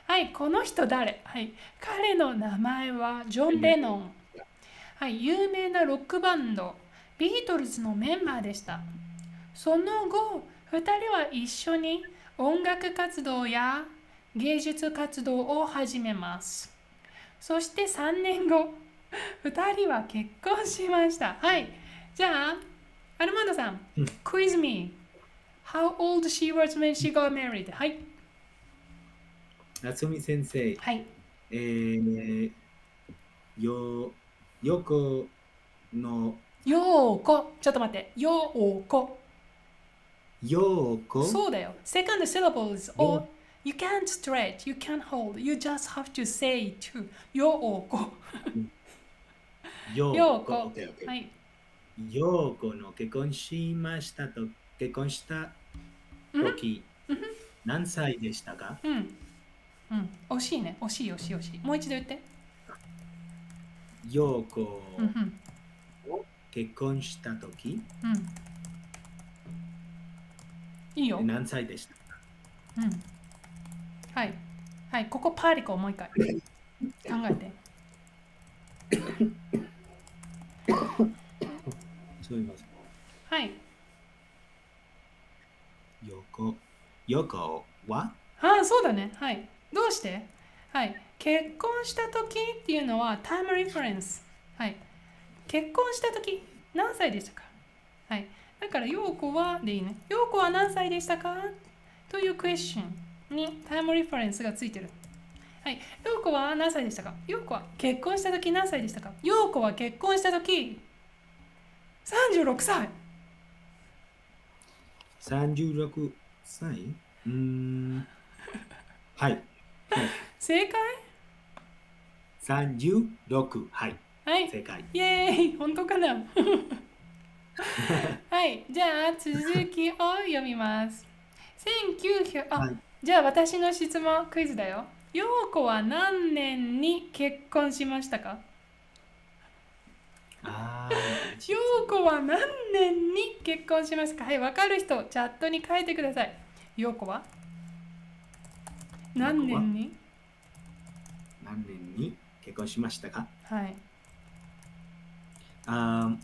はい、この人誰？はい、彼の名前はジョン・レノン。はい、有名なロックバンド、ビートルズのメンバーでした。その後、2人は一緒に音楽活動や芸術活動を始めます。そして3年後、2人は結婚しました。はい。じゃあ、アルマンドさん、quiz me. How old she was when she got married? はい。 夏美先生、 はい。 えー、よこの、 ようこ。ちょっと待って。ようこ。 よこ、 そうだよ。Second syllables よ、 を you can't stretch, you can't hold, you just have to say to ようこ。ようこ。 OK。 はい。 ようこの結婚した時、何歳でしたか？ うん。うん。惜しいね。惜しい惜しい惜しい。もう一度言って。 ようこうんうん。 結婚した時、 うん。いいよ。 何歳でしたか？ うん。はい。はい。ここパーリコもう一回。考えて。 すみません。 はい。 よこはああ、そうだね。はい。どうして？はい。結婚した時っていうのはタイムリファレンス。はい。結婚した時何歳でしたか？はい。だから、陽子はでいいね。陽子は何歳でしたかというクエスチョンにタイムリファレンスがついてる。はい。陽子は何歳でしたか？陽子は結婚した時何歳でしたか？陽子は結婚した時36歳。 36歳はい。はい。 正解？ 36。はい。 はい。 正解。 イエーイ。本当かな？はい。じゃあ、続きを読みます。1900、 はい。 じゃあ私の質問、クイズだよ。陽子は何年に結婚しましたか？陽子は何年に結婚しましたか？はい、わかる人、チャットに書いてください。陽子は何年に？ 何年に結婚しましたか？ はい。 あ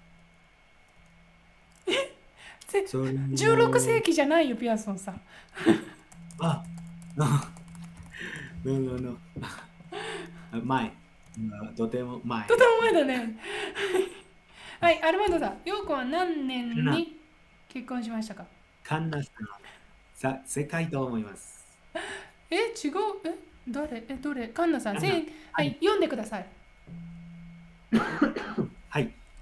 それ 16世も、 紀じゃないよ、ピアソンさん。 あ、no。前。とても前。 とても前だね。はい、アルマンドさん、陽子は何かな、 年に結婚しましたか？ カンナさん、正解と思います。 違う。どれカンナさん、 カンナ、 はい、読んでください。 はい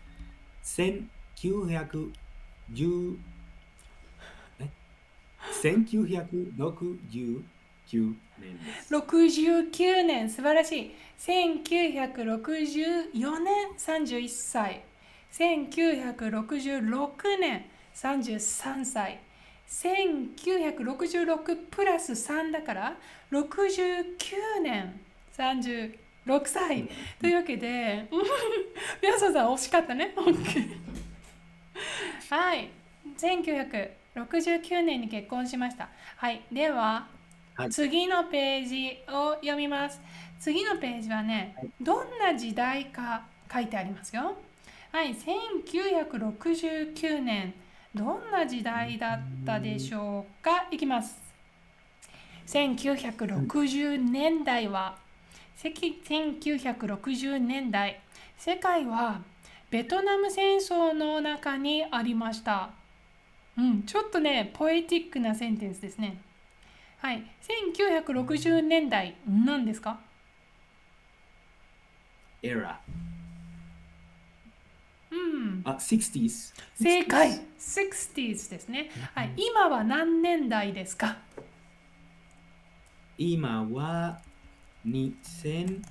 。1910、1969年です。 69年、素晴らしい。1964年、31歳。1966年、33歳。1966プラス3だから69年、36歳。というわけで、皆さん惜しかったね。はい。1969年に結婚しました。はい。では、 はい。 次のページを読みます。次のページはね、どんな時代か書いてありますよ。はい、1969年、どんな時代だったでしょうか？いきます。1960年代は、1960年代、世界はベトナム戦争の中にありました。ちょっとね、ポエティックなセンテンスですね。はい、1960年代、何ですか？ エラ。 60s。 60s。 正解。60s ですね。はい、今は何年代ですか？ 今は2020、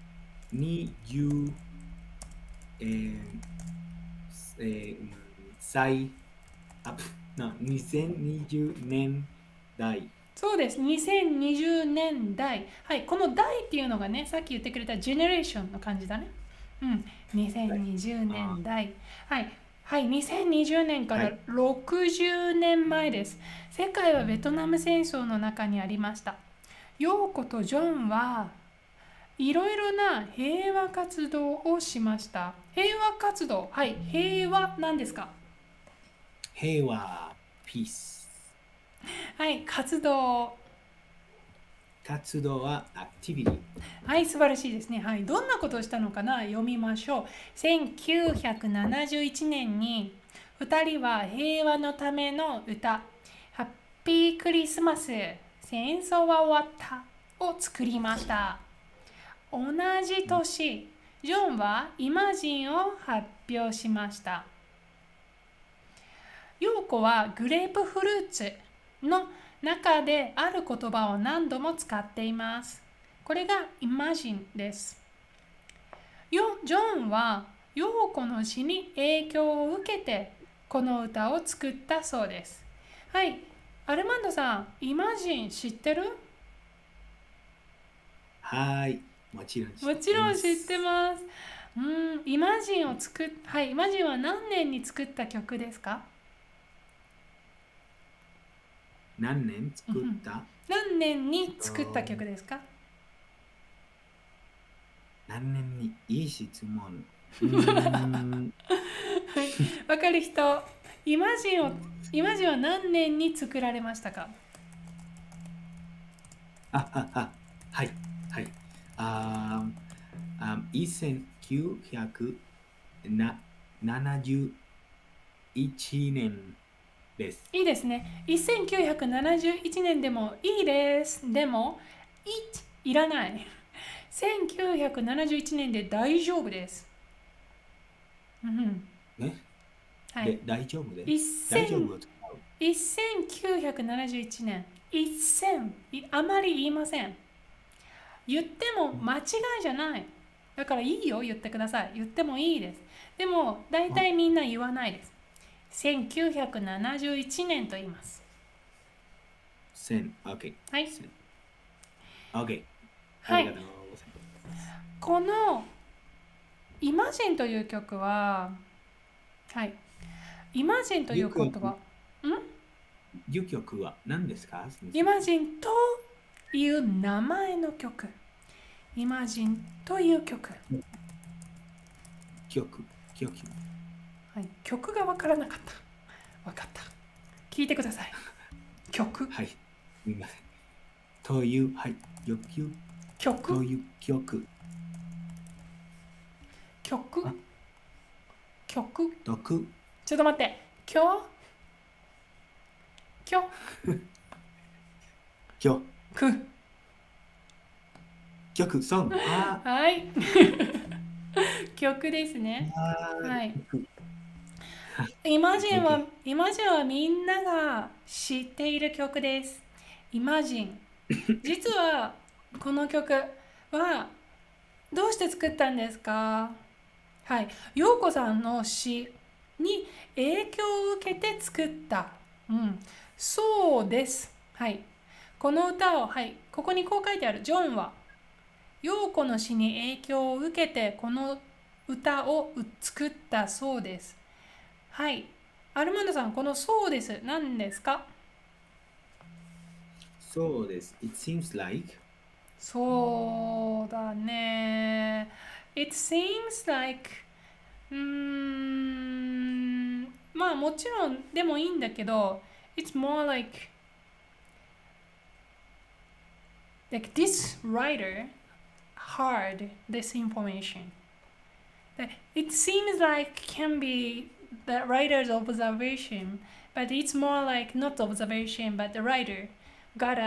歳、2020年代。 そうです。2020年代。はい、この代っていうのがね、さっき言ってくれたジェネレーションの感じだね。2020年代。はい。はい、2020年から60年前です。世界はベトナム戦争の中にありました。 ヨーコとジョンはいろいろな平和活動をしました。平和活動、はい、平和なんですか？ 平和、peace。 はい、活動。 活動は activity。 はい、素晴らしいですね。はい、どんなことをしたのかな、読みましょう。1971年に2人は平和のための歌、ハッピークリスマス、戦争は終わったを作りました。同じ年、ジョンはイマジンを発表しました。ヨーコはグレープフルーツの中である言葉を何度も使っています。これが Imagine です。ジョンはヨーコの詩に影響を受けてこの歌を作ったそうです。はい、アルマンドさん、Imagine 知ってる？ はい、もちろん知もってまちろん知ってす。 ます。Imagine をはい、Imagine は何年に作った曲ですか？ 何年作った？ 何年に作った曲ですか？ 何年にいい質問。 わかる人、イマジンは何年に作られましたか？ はい、はい。1971年です。 いいですね。1971年でもいいです。でも、いらない。1971年で大丈夫です。 ね、 はい。 大丈夫です。大丈夫を使う。 1971年。あまり言いません。言っても間違いじゃない。だからいいよ、言ってください。言ってもいいです。でも、大体みんな言わないです。1971年と言います。 OK。 はい。 OK。 はい。 ありがとうございます。 このイマジンという曲は、はい。イマジンという言葉。 いう曲は何ですか？ イマジンという名前の曲。イマジンという曲。 曲。 はい。曲がわからなかった。わかった。聞いてください。曲。 はい。すみません。という、はい。 曲。 という曲。 曲。 ちょっと待って。 曲、ソング。 はい。曲ですね。はい。イマジンはみんなが知っている曲です。イマジン。実はこの曲はどうして作ったんですか？はい。陽子さんの詩に影響を受けて作った。そうです。はい。この歌を、はい。ここにこう書いてある。ジョンは陽子の詩に影響を受けてこの歌を作ったそうです。はい。アルマンドさん、このそうです。何ですか？ そうです。It seems like。 そうだね。It seems like まあもちろんでもいいんだけど It's more like this writer hard this information. It seems like can be the writer's observation, but it's more like not observation, but the writer got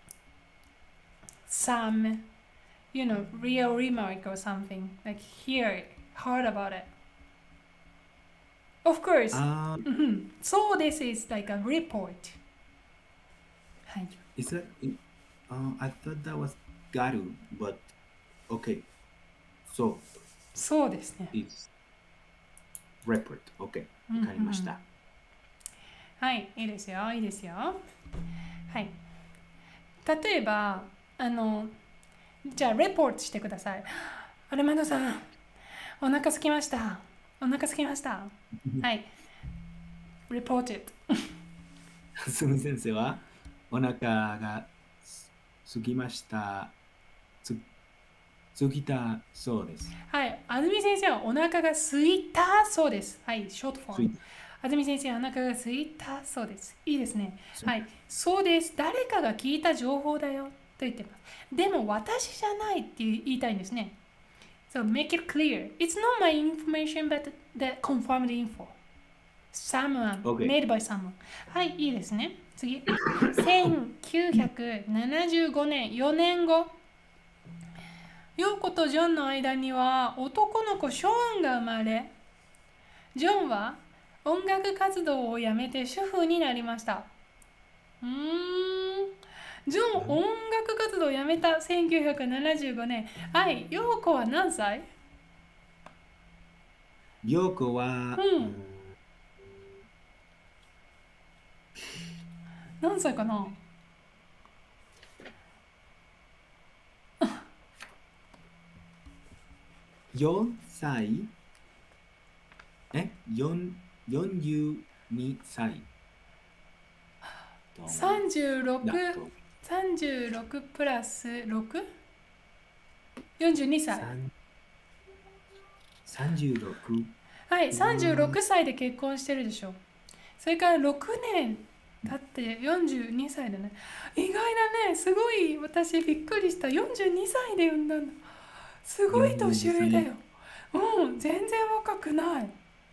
some real remark or something like hear heard about it. Of course. So this is like a report. はい。 Is that, I thought that was garu, but okay. So, そうですね。 it's report. Okay. わかりました。 はい、いいですよ、いいですよ。はい。例えば、じゃあ、レポートしてください。アルマンドさん、お腹空きました。はい。reported。 すみ先生はお腹が過ぎました。過ぎたそうです。 はい。安住先生はお腹が空いたそうです。はい。ショートフォーム。安住先生はお腹が空いたそうです。いいですね。はい。そうです。誰かが聞いた情報だよと言ってます。でも私じゃないって言いたいんですね。So make it clear. It's not my information but the confirmed info. Someone, made by someone. はい、いいですね。次。1975年、4年後。ヨーコとジョンの間には男の子ショーンが生まれ、ジョンは音楽活動をやめて主婦になりました。ジョン、音楽活動をやめた1975年。はい、ヨーコは何歳？ ヨーコは、 何歳かな ？4歳42歳。 36プラス 6?42 歳。 36。 はい、36歳で結婚してるでしょ。それから6年経って42歳だね。意外だね。すごい私びっくりした。42歳で産んだの。すごい年上だよ。全然若くない。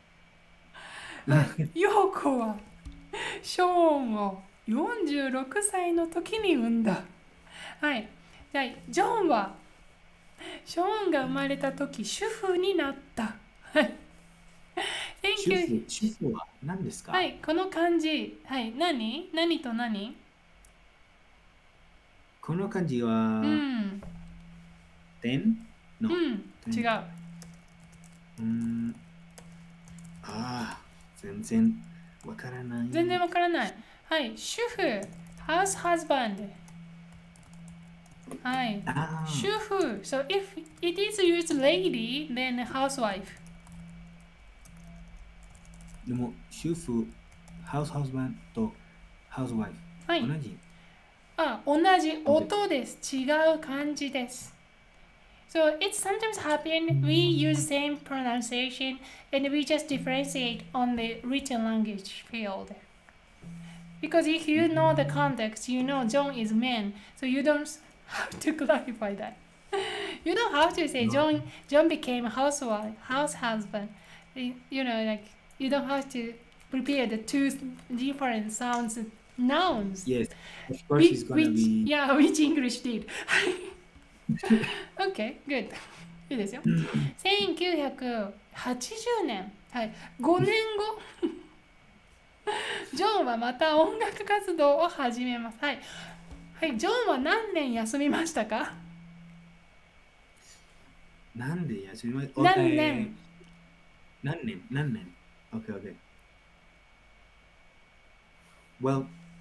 ヨーコはショーンを46歳の時に産んだ。はい。じゃあ、ジョンはショーンが生まれた時主婦になった。はい。 主婦は何ですか？ はい、この漢字。はい、何と何？ この漢字は、点の。 違う。 全然わからない。 全然わからない。はい、主婦、house husband。はい、主婦。So if it is used lady, then housewife。 でも、主婦、house husband と housewife、 はい、 同じ。 同じ音です。違う漢字です。So it sometimes happens we use same pronunciation and we just differentiate on the written language field. Because if you know the context, you know John is man, so you don't have to clarify that. You don't have to say John became house husband. You know, like you don't have to prepare the two different sounds nouns. Yes, of course it's gonna be. Yeah, which English did. Okay, good. いいですよ。1980年、はい、5年後、ジョンはまた音楽活動を始めます。はい、はい、ジョンは何年休みましたか？ 何年休みました？ 何年？ 何年 Okay, okay. Well,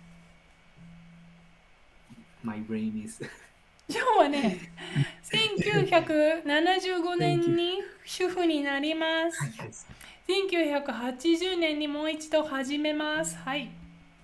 my brain is ジョンはね、1975年に主婦になります。1980年にもう一度始めます。はい。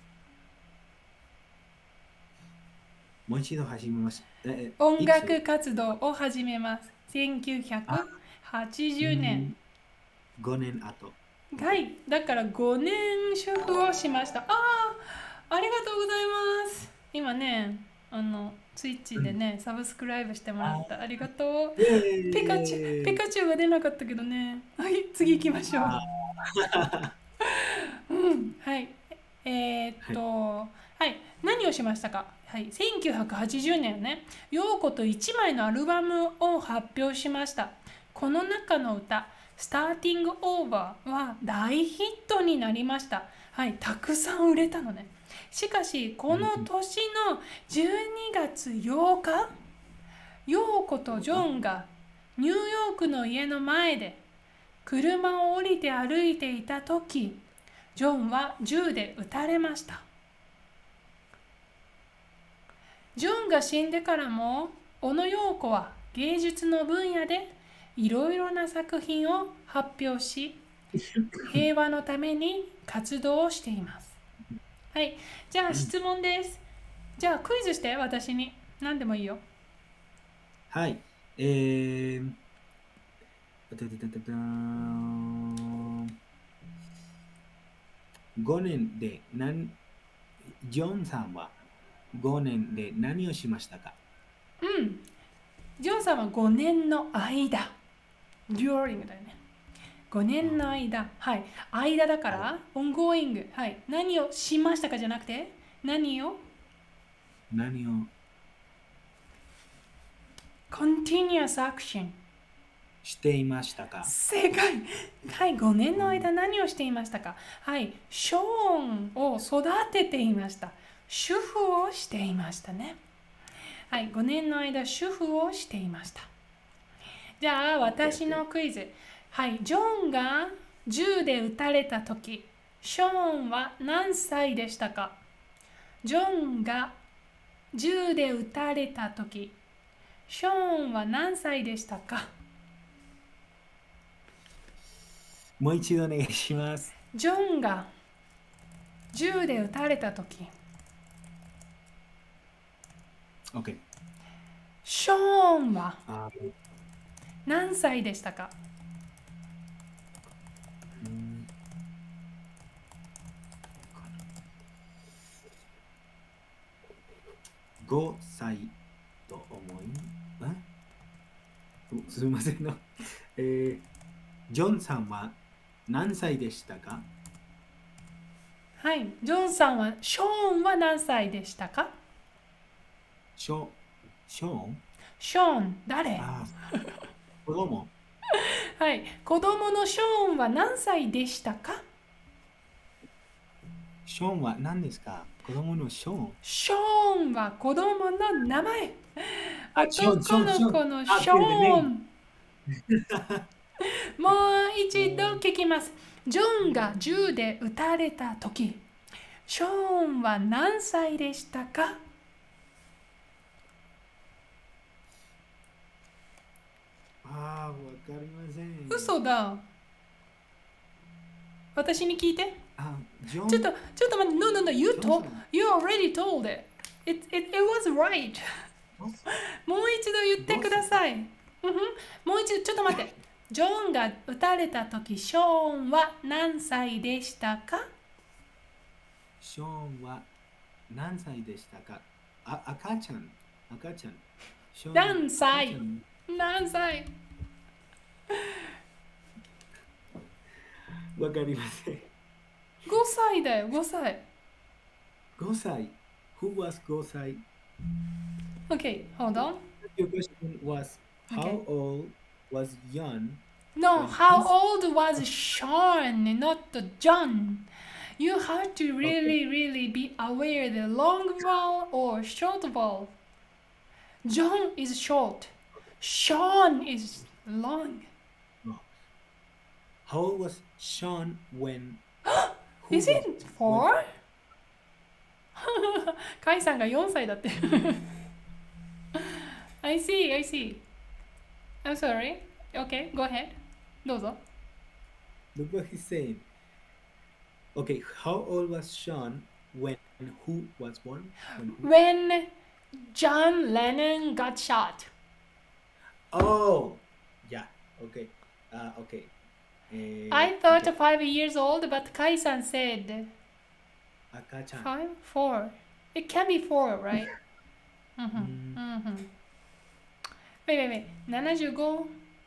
もう一度始めます。 音楽活動を始めます。1980年。 5年後。 はい。だから5年主婦をしました。ありがとうございます。今ね、ツイッチでね、サブスクライブしてもらった。ありがとう。ピカチュウが出なかったけどね。はい、次行きましょう。はい。はい、何をしましたか？はい、1980年ね、ヨーコと1枚のアルバムを発表しました。この中の歌、Starting Over は大ヒットになりました。はい、たくさん売れたのね。しかし、この年の12月8日、ヨーコとジョンがニューヨークの家の前で車を降りて歩いていたとき、ジョンは銃で撃たれました。ジョンが死んでからも、小野陽子は芸術の分野でいろいろな作品を発表し、平和のために活動をしています。はい、じゃあ質問です。じゃあクイズして、私に。 何でもいいよ。 はい。5年でジョンさんは5年で何をしましたか？ うん。ジョンさんは5年の間。during だよね。5年の間。はい。間だから、ongoing。はい。何をしましたかじゃなくて、何を continuous action。 していましたか？ 正解。はい。5年の間何をしていましたか？はい。ショーンを育てていました。主婦をしていましたね。はい。5年の間主婦をしていました。じゃあ私のクイズ。はい。ジョンが銃で撃たれたとき、ショーンは何歳でしたか？ジョンが銃で撃たれたとき、ショーンは何歳でしたか？ もう一度お願いします。 ジョンが銃で撃たれたとき、 OK。 ショーンはあ何歳でしたか ？5歳と思い、すみませんの。ジョンさんは何歳でしたか？ はい。ジョンさんは、ショーンは何歳でしたか？ ショーンショーン、誰？ 子供。 はい。子供のショーンは何歳でしたか？ ショーンは何ですか？子供のショーン。 ショーンは子供の名前。 ショーン男の子のショーン。もう一度聞きます。ジョンが銃で撃たれたとき、ショーンは何歳でしたか？ わかりません。 嘘だ。私に聞いて。 ジョン。 ちょっと待って。No, you already told it. It was right. もう一度言ってください。もう一度、ちょっと待って。ジョンが撃たれたとき、ショーンは何歳でしたか？ ショーンは何歳でしたか？赤ちゃん。 何歳？ わかりません。 5歳だよ、5歳。 5歳。Who was 5歳？ Okay, hold on. Your question was how old was John? No, how old was Sean, not John. You have to really be aware the long vowel or short vowel. John is short. Sean is long. How old was Sean when? Is it 4? カイさんが4歳だって。I see. I'm sorry. Okay, go ahead. どうぞ。 Look what he's saying. Okay, how old was Sean when who was born? When John Lennon got shot. Oh, yeah. Okay. Okay. I thought 5 years old, but Kai-san said 5, 4. It can be 4, right? Wait. 75?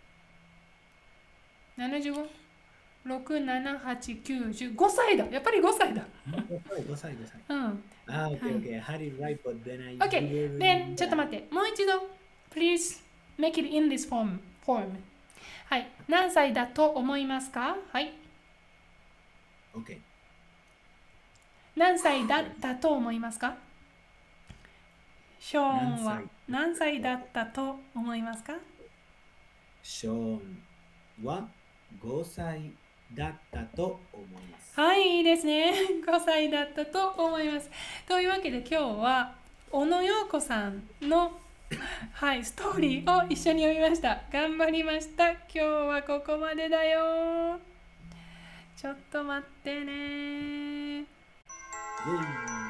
6、7、8、9、10。5歳だ。やっぱり5歳だ。 5歳。Okay. I had it right, but then I. Okay. Then ちょっと待って。もう一度。Please make it in this form. はい。何歳だと思いますか？はい。 Okay. 何歳だったと思いますか？ショーンは何歳だったと思いますか？ ショーンは5歳だったと思います。 はい、いいですね。5歳だったと思います。というわけで今日は小野洋子さんのストーリーを一緒に読みました。頑張りました。今日はここまでだよ。ちょっと待ってね。